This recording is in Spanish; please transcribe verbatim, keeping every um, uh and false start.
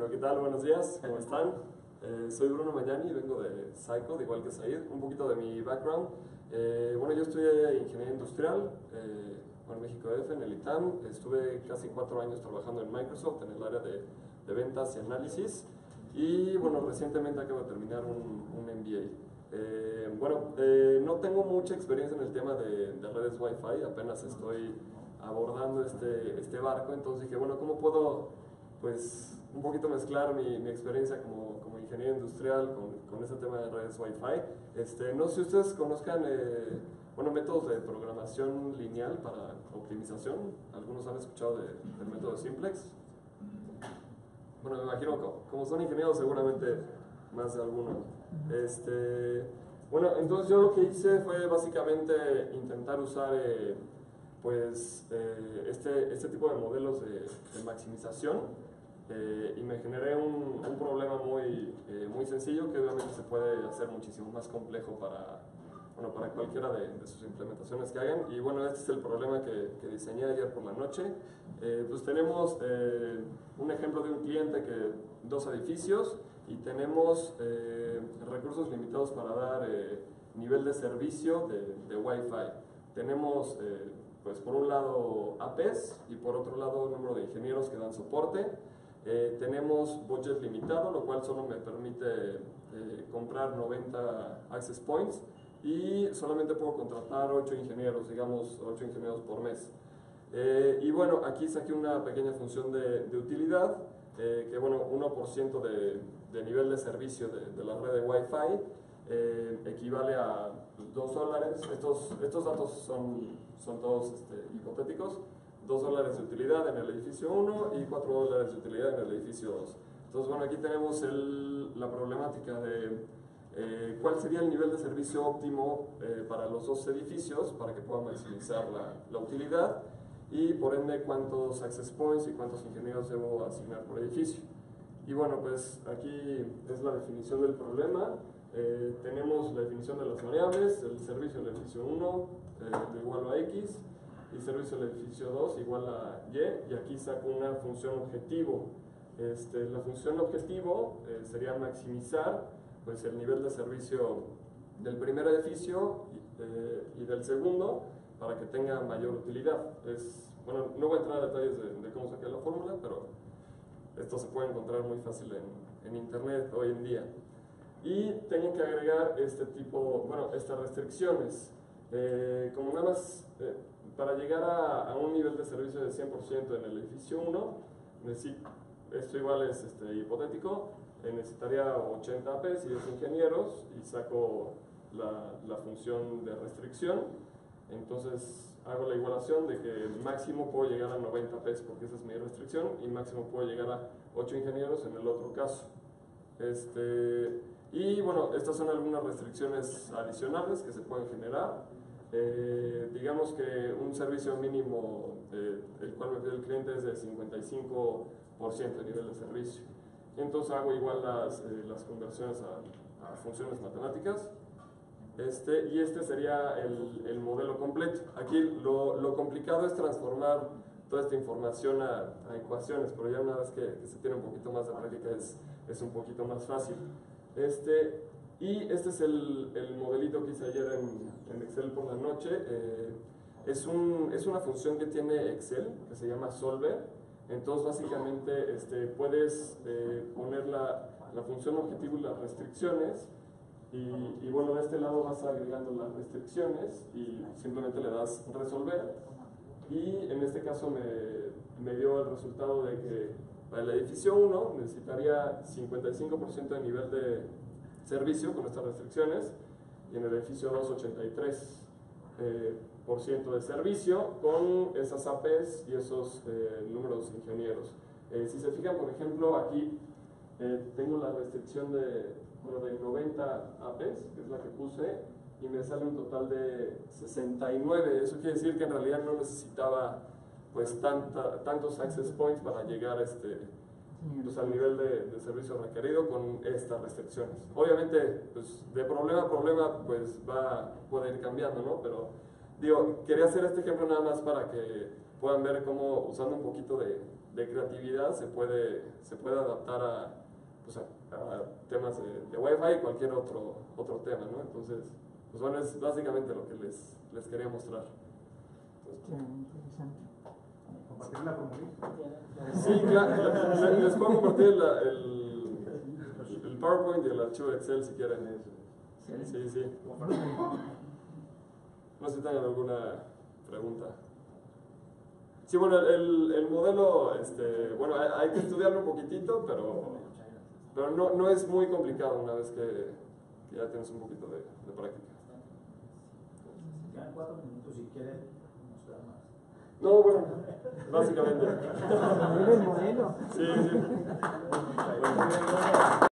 Bueno, ¿qué tal? Buenos días, ¿cómo están? Eh, soy Bruno Mayani, vengo de Psycho, igual que Said. Un poquito de mi background. Eh, bueno, yo estudié Ingeniería Industrial eh, en México D F, en el I T A M. Estuve casi cuatro años trabajando en Microsoft, en el área de, de ventas y análisis. Y bueno, recientemente acabo de terminar un, un M B A. Eh, bueno, eh, no tengo mucha experiencia en el tema de, de redes Wi-Fi, apenas estoy abordando este, este barco, entonces dije, bueno, ¿cómo puedo pues un poquito mezclar mi, mi experiencia como, como ingeniero industrial con, con ese tema de redes Wi-Fi? Este, no sé si ustedes conozcan eh, bueno, métodos de programación lineal para optimización. Algunos han escuchado de, del método Simplex. Bueno, me imagino como, como son ingenieros seguramente más de alguno. Este, bueno, entonces yo lo que hice fue básicamente intentar usar eh, pues, eh, este, este tipo de modelos de, de maximización eh, y me generé un, un problema muy, eh, muy sencillo que obviamente se puede hacer muchísimo más complejo para, bueno, para cualquiera de, de sus implementaciones que hagan. Y bueno, este es el problema que, que diseñé ayer por la noche. Eh, pues tenemos eh, un ejemplo de un cliente que dos edificios y tenemos eh, recursos limitados para dar eh, nivel de servicio de, de Wi-Fi. Tenemos eh, pues por un lado A P s y por otro lado número de ingenieros que dan soporte. Eh, tenemos budget limitado, lo cual solo me permite eh, comprar noventa access points y solamente puedo contratar ocho ingenieros, digamos ocho ingenieros por mes. Eh, y bueno, aquí saqué una pequeña función de, de utilidad, eh, que bueno, uno por ciento de, de nivel de servicio de, de la red de Wi-Fi eh, equivale a dos dólares. Estos, estos datos son, son todos este, hipotéticos. dos dólares de utilidad en el edificio uno y cuatro dólares de utilidad en el edificio dos. Entonces, bueno, aquí tenemos el, la problemática de eh, cuál sería el nivel de servicio óptimo eh, para los dos edificios para que puedan maximizar la, la utilidad y por ende cuántos access points y cuántos ingenieros debo asignar por edificio. Y bueno, pues aquí es la definición del problema. Eh, tenemos la definición de las variables, el servicio del edificio uno eh, igual a X y servicio del edificio dos igual a Y, y aquí saco una función objetivo. Este, la función objetivo eh, sería maximizar pues, el nivel de servicio del primer edificio eh, y del segundo para que tenga mayor utilidad. Es, bueno, no voy a entrar a detalles de, de cómo saqué la fórmula, pero esto se puede encontrar muy fácil en, en internet hoy en día. Y tengo que agregar este tipo, bueno, estas restricciones. Eh, como nada más, eh, para llegar a, a un nivel de servicio de cien por ciento en el edificio uno, necesito, esto igual es este, hipotético, eh, necesitaría ochenta A P s y dos ingenieros y saco la, la función de restricción. Entonces hago la igualación de que máximo puedo llegar a noventa A P s porque esa es mi restricción y máximo puedo llegar a ocho ingenieros en el otro caso. Este, y bueno, estas son algunas restricciones adicionales que se pueden generar. Eh, digamos que un servicio mínimo, eh, el cual me pide el cliente, es de cincuenta y cinco por ciento de nivel de servicio. Entonces hago igual las, eh, las conversiones a, a funciones matemáticas. Este, y este sería el, el modelo completo. Aquí lo, lo complicado es transformar toda esta información a, a ecuaciones, pero ya una vez que, que se tiene un poquito más de práctica es, es un poquito más fácil. Este, y este es el, el modelito que hice ayer en, en Excel por la noche. Eh, es, un, es una función que tiene Excel, que se llama Solver. Entonces básicamente este, puedes eh, poner la, la función objetivo y las restricciones. Y, y bueno, de este lado vas agregando las restricciones y simplemente le das resolver. Y en este caso me, me dio el resultado de que para el edificio uno necesitaría cincuenta y cinco por ciento de nivel de servicio con estas restricciones y en el edificio dos ochenta y tres por ciento de servicio con esas A P s y esos eh, números de ingenieros. Eh, si se fijan, por ejemplo, aquí eh, tengo la restricción de, bueno, de noventa A P s, que es la que puse, y me sale un total de sesenta y nueve. Eso quiere decir que en realidad no necesitaba pues tanta, tantos access points para llegar este, pues, al nivel de, de servicio requerido con estas restricciones. Obviamente, pues, de problema a problema pues, va, puede ir cambiando, ¿no? Pero digo, quería hacer este ejemplo nada más para que puedan ver cómo, usando un poquito de, de creatividad se puede, se puede adaptar a, pues a, a temas de, de Wi-Fi y cualquier otro, otro tema, ¿no? Entonces, pues bueno, es básicamente lo que les, les quería mostrar. Entonces, Qué interesante. ¿Compartir la formulita? sí, claro, les puedo compartir la, el, el PowerPoint y el archivo de Excel si quieren. Sí, sí. No sé si tengan alguna pregunta. Sí, bueno, el, el modelo, este, bueno, hay, hay que estudiarlo un poquitito, pero, pero no, no es muy complicado una vez que, que ya tienes un poquito de, de práctica. Quedan cuatro minutos si quieren mostrar más. No, bueno, básicamente. El modelo. Sí, sí. Bueno.